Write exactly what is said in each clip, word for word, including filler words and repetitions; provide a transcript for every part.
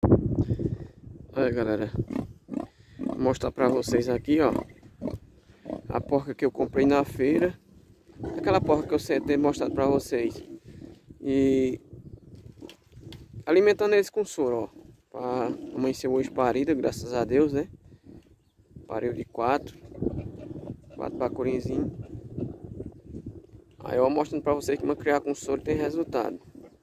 Olha, galera, vou mostrar pra vocês aqui, ó, a porca que eu comprei na feira. Aquela porca que eu sempre tenho mostrado pra vocês. E alimentando eles com soro, ó. Pra amanhecer hoje parida, graças a Deus, né? Pariu de quatro. Quatro bacurinzinhos. Aí eu mostrando pra vocês que uma criar com soro tem resultado.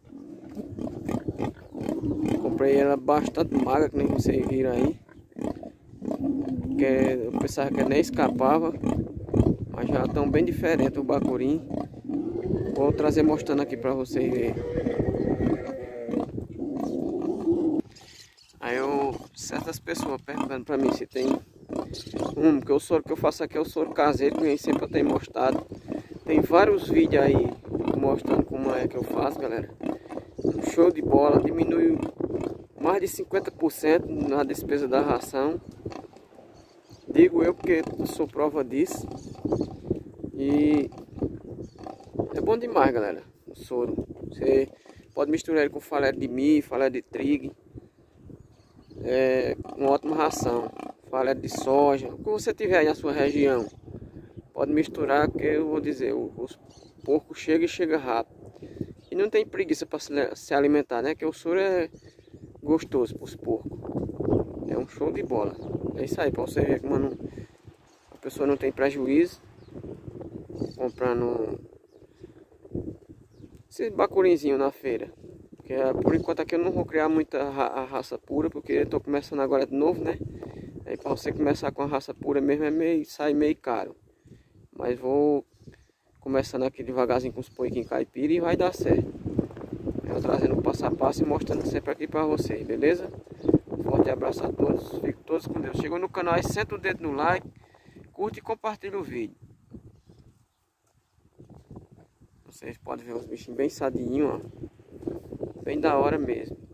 Comprei ela bastante magra, que nem vocês viram aí. Que eu pensava que nem escapava. Mas já estão bem diferentes o bacurim. Vou trazer mostrando aqui pra vocês verem. Aí eu, certas pessoas perguntando pra mim se tem um, porque o soro que eu faço aqui é o soro caseiro, que sempre eu tenho mostrado. Tem vários vídeos aí mostrando como é que eu faço, galera. Show de bola, diminui mais de cinquenta por cento na despesa da ração. Digo eu porque sou prova disso. E é bom demais, galera, o soro. Você pode misturar ele com falé de milho, falé de trigo. É uma ótima ração. Falé de soja, o que você tiver aí na sua região. Pode misturar, que eu vou dizer, os porcos chegam e chegam rápido. E não tem preguiça para se alimentar, né? Que o soro é gostoso para os porcos. É um show de bola. É isso aí, para você ver como não, a pessoa não tem prejuízo comprando esses bacurinzinhos na feira. Porque por enquanto aqui eu não vou criar muita ra a raça pura, porque eu estou começando agora de novo, né? Aí para você começar com a raça pura mesmo é meio, sai meio caro. Mas vou começando aqui devagarzinho com os porquinhos caipira e vai dar certo. Eu trazendo passo a passo e mostrando sempre aqui para vocês, beleza? Um forte abraço a todos, fiquem todos com Deus. Chegou no canal aí, senta o dedo no like, curte e compartilha o vídeo. Vocês podem ver os bichinhos bem sadinhos, ó. Bem da hora mesmo.